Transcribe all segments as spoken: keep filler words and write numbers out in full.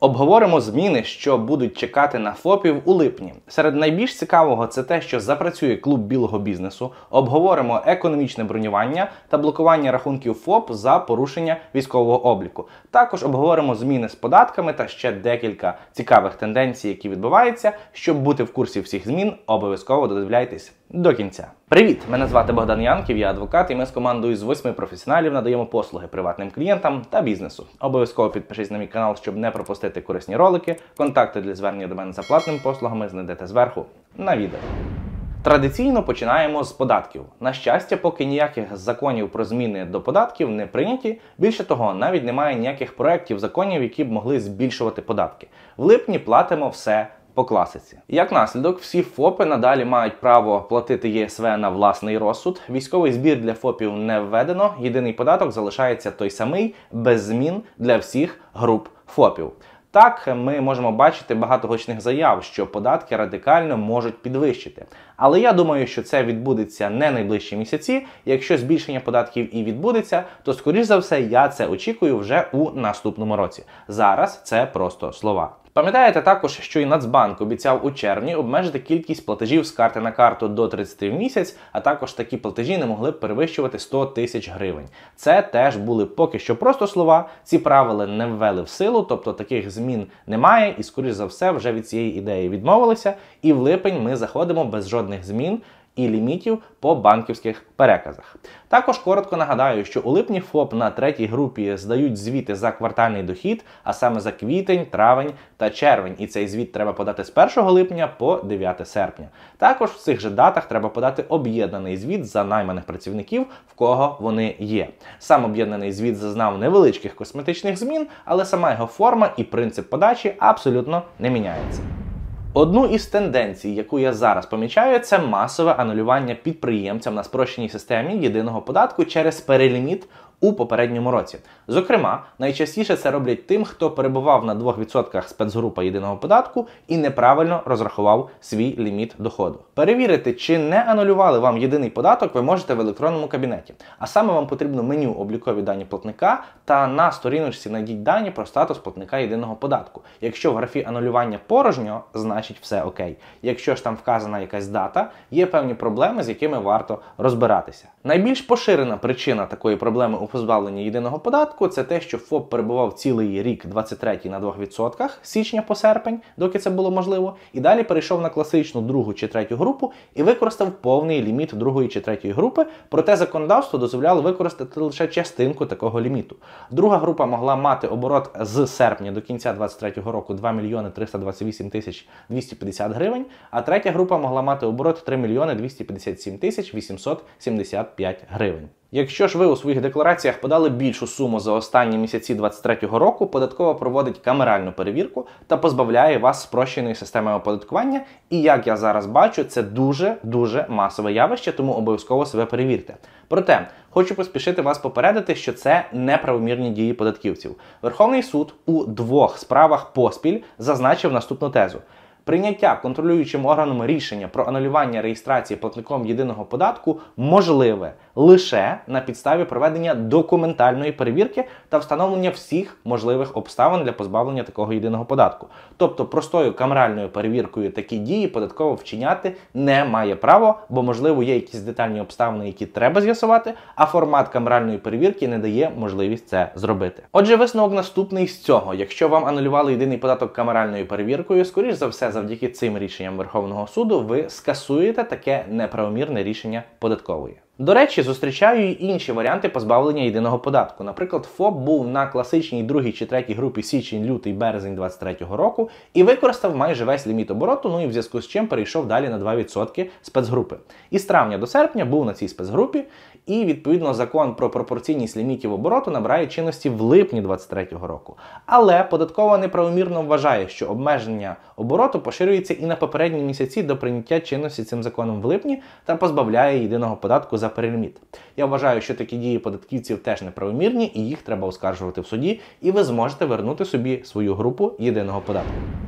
Обговоримо зміни, що будуть чекати на ФОПів у липні. Серед найбільш цікавого це те, що запрацює клуб білого бізнесу, обговоримо економічне бронювання та блокування рахунків ФОП за порушення військового обліку. Також обговоримо зміни з податками та ще декілька цікавих тенденцій, які відбуваються. Щоб бути в курсі всіх змін, обов'язково додивляйтесь до кінця. Привіт! Мене звати Богдан Янків, я адвокат, і ми з командою з восьми професіоналів надаємо послуги приватним клієнтам та бізнесу. Обов'язково підпишись на мій канал, щоб не пропустити корисні ролики. Контакти для звернення до мене за платними послугами знайдете зверху на відео. Традиційно починаємо з податків. На щастя, поки ніяких законів про зміни до податків не прийняті, більше того, навіть немає ніяких проєктів законів, які б могли збільшувати податки. В липні платимо все по класиці. Як наслідок, всі ФОПи надалі мають право платити ЄСВ на власний розсуд, військовий збір для ФОПів не введено, єдиний податок залишається той самий, без змін для всіх груп ФОПів. Так, ми можемо бачити багато гучних заяв, що податки радикально можуть підвищити. Але я думаю, що це відбудеться не найближчі місяці. Якщо збільшення податків і відбудеться, то, скоріш за все, я це очікую вже у наступному році. Зараз це просто слова. Пам'ятаєте також, що і Нацбанк обіцяв у червні обмежити кількість платежів з карти на карту до тридцяти в місяць, а також такі платежі не могли б перевищувати сто тисяч гривень. Це теж були поки що просто слова, ці правила не ввели в силу, тобто таких змін немає і, скоріш за все, вже від цієї ідеї відмовилися, і в липень ми заходимо без жодних змін і лімітів по банківських переказах. Також коротко нагадаю, що у липні ФОП на третій групі здають звіти за квартальний дохід, а саме за квітень, травень та червень. І цей звіт треба подати з першого липня по дев'яте серпня. Також в цих же датах треба подати об'єднаний звіт за найманих працівників, в кого вони є. Сам об'єднаний звіт зазнав невеличких косметичних змін, але сама його форма і принцип подачі абсолютно не міняється. Одну із тенденцій, яку я зараз помічаю, це масове анулювання підприємцям на спрощеній системі єдиного податку через переліміт у попередньому році. Зокрема, найчастіше це роблять тим, хто перебував на двох відсотках спецгрупа єдиного податку і неправильно розрахував свій ліміт доходу. Перевірити, чи не анулювали вам єдиний податок, ви можете в електронному кабінеті. А саме вам потрібно меню «Облікові дані платника» та на сторіночці знайдіть дані про статус платника єдиного податку. Якщо в графі анулювання порожньо, значить все окей. Якщо ж там вказана якась дата, є певні проблеми, з якими варто розбиратися. Найбільш поширена причина такої проблеми у позбавленні єдиного податку – це те, що ФОП перебував цілий рік двадцять третій на двох відсотках з січня по серпень, доки це було можливо, і далі перейшов на класичну другу чи третю групу і використав повний ліміт другої чи третьої групи, проте законодавство дозволяло використати лише частинку такого ліміту. Друга група могла мати оборот з серпня до кінця двадцять третього року два мільйони триста двадцять вісім тисяч двісті п'ятдесят гривень, а третя група могла мати оборот три мільйони двісті п'ятдесят сім тисяч вісімсот сімдесят п'ять гривень. Якщо ж ви у своїх деклараціях подали більшу суму за останні місяці двадцять третього року, податкова проводить камеральну перевірку та позбавляє вас спрощеної системи оподаткування. І як я зараз бачу, це дуже-дуже масове явище, тому обов'язково себе перевірте. Проте, хочу поспішити вас попередити, що це неправомірні дії податківців. Верховний суд у двох справах поспіль зазначив наступну тезу. Прийняття контролюючим органом рішення про анулювання реєстрації платником єдиного податку можливе лише на підставі проведення документальної перевірки та встановлення всіх можливих обставин для позбавлення такого єдиного податку. Тобто простою камеральною перевіркою такі дії податково вчиняти не має права, бо можливо є якісь детальні обставини, які треба з'ясувати, а формат камеральної перевірки не дає можливість це зробити. Отже, висновок наступний з цього. Якщо вам анулювали єдиний податок камеральною перевіркою, скоріш за все, завдяки цим рішенням Верховного суду ви скасуєте таке неправомірне рішення податкової. До речі, зустрічаю і інші варіанти позбавлення єдиного податку. Наприклад, ФОП був на класичній другій чи третій групі січень, лютий, березень двадцять третього року і використав майже весь ліміт обороту, ну і в зв'язку з чим перейшов далі на два відсотки спецгрупи. І з травня до серпня був на цій спецгрупі, і відповідно закон про пропорційність лімітів обороту набирає чинності в липні двадцять третього року. Але податкова неправомірно вважає, що обмеження обороту поширюється і на попередні місяці до прийняття чинності цим законом в липні та позбавляє єдиного податку за переліміт. Я вважаю, що такі дії податківців теж неправомірні і їх треба оскаржувати в суді, і ви зможете вернути собі свою групу єдиного податку.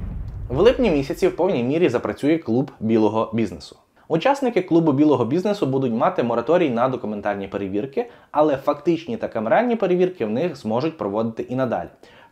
В липні місяці в повній мірі запрацює клуб білого бізнесу. Учасники клубу білого бізнесу будуть мати мораторій на документальні перевірки, але фактичні та камеральні перевірки в них зможуть проводити і надалі.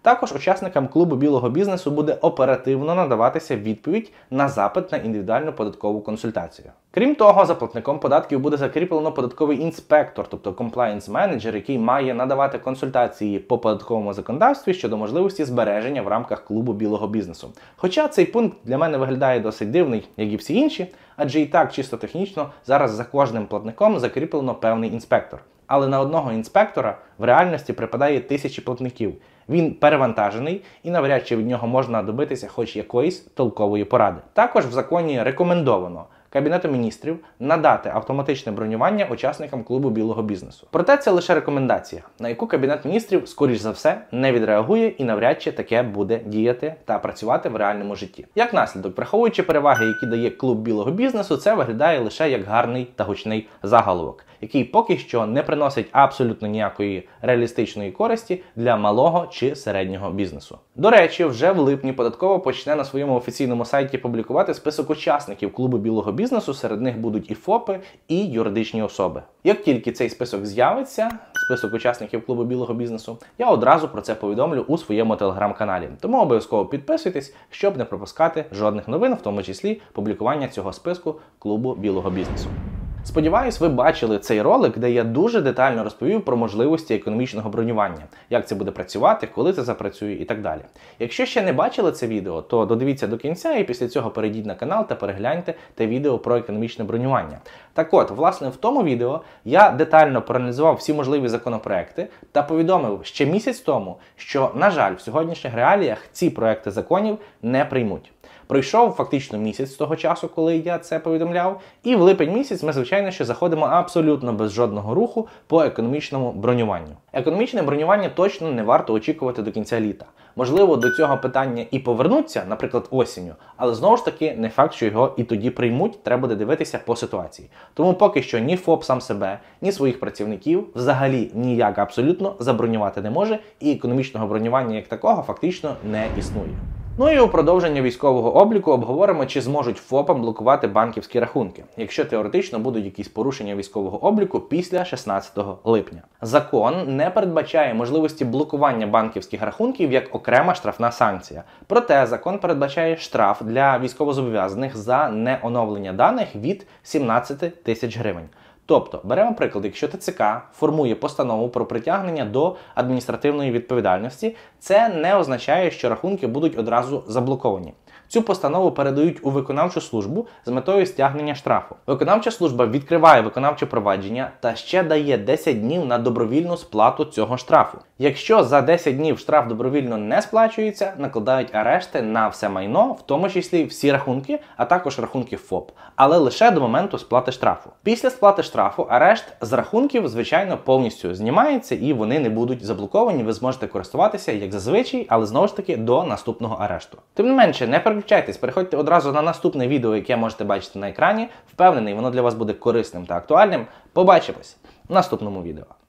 Також учасникам клубу білого бізнесу буде оперативно надаватися відповідь на запит на індивідуальну податкову консультацію. Крім того, за платником податків буде закріплено податковий інспектор, тобто compliance менеджер, який має надавати консультації по податковому законодавстві щодо можливості збереження в рамках клубу білого бізнесу. Хоча цей пункт для мене виглядає досить дивний, як і всі інші, адже і так чисто технічно зараз за кожним платником закріплено певний інспектор. Але на одного інспектора в реальності припадає тисячі платників. Він перевантажений і навряд чи від нього можна добитися хоч якоїсь толкової поради. Також в законі рекомендовано Кабінету міністрів надати автоматичне бронювання учасникам клубу білого бізнесу. Проте це лише рекомендація, на яку Кабінет міністрів, скоріш за все, не відреагує і навряд чи таке буде діяти та працювати в реальному житті. Як наслідок, враховуючи переваги, які дає клуб білого бізнесу, це виглядає лише як гарний та гучний заголовок, який поки що не приносить абсолютно ніякої реалістичної користі для малого чи середнього бізнесу. До речі, вже в липні податкова почне на своєму офіційному сайті публікувати список учасників клубу білого бізнесу, серед них будуть і ФОПи, і юридичні особи. Як тільки цей список з'явиться, список учасників клубу білого бізнесу, я одразу про це повідомлю у своєму телеграм-каналі. Тому обов'язково підписуйтесь, щоб не пропускати жодних новин, в тому числі публікування цього списку клубу білого бізнесу. Сподіваюсь, ви бачили цей ролик, де я дуже детально розповів про можливості економічного бронювання, як це буде працювати, коли це запрацює і так далі. Якщо ще не бачили це відео, то додивіться до кінця і після цього перейдіть на канал та перегляньте те відео про економічне бронювання. Так от, власне, в тому відео я детально проаналізував всі можливі законопроекти та повідомив ще місяць тому, що, на жаль, в сьогоднішніх реаліях ці проекти законів не приймуть. Пройшов фактично місяць з того часу, коли я це повідомляв, і в липень місяць ми, звичайно, що заходимо абсолютно без жодного руху по економічному бронюванню. Економічне бронювання точно не варто очікувати до кінця літа. Можливо, до цього питання і повернуться, наприклад, осінню, але знову ж таки не факт, що його і тоді приймуть, треба буде дивитися по ситуації. Тому поки що ні ФОП сам себе, ні своїх працівників взагалі ніяк абсолютно забронювати не може, і економічного бронювання як такого фактично не існує. Ну і у продовження військового обліку обговоримо, чи зможуть ФОПам блокувати банківські рахунки, якщо теоретично будуть якісь порушення військового обліку після шістнадцятого липня. Закон не передбачає можливості блокування банківських рахунків як окрема штрафна санкція. Проте закон передбачає штраф для військовозобов'язаних за неоновлення даних від сімнадцяти тисяч гривень. Тобто, беремо приклад, якщо ТЦК формує постанову про притягнення до адміністративної відповідальності, це не означає, що рахунки будуть одразу заблоковані. Цю постанову передають у виконавчу службу з метою стягнення штрафу. Виконавча служба відкриває виконавче провадження та ще дає десять днів на добровільну сплату цього штрафу. Якщо за десять днів штраф добровільно не сплачується, накладають арешти на все майно, в тому числі всі рахунки, а також рахунки ФОП, але лише до моменту сплати штрафу. Після сплати штрафу арешт з рахунків, звичайно, повністю знімається і вони не будуть заблоковані, ви зможете користуватися як зазвичай, але знову ж таки до наступного арешту. Тим не менше, не переключайтесь, переходьте одразу на наступне відео, яке можете бачити на екрані. Впевнений, воно для вас буде корисним та актуальним. Побачимось в наступному відео.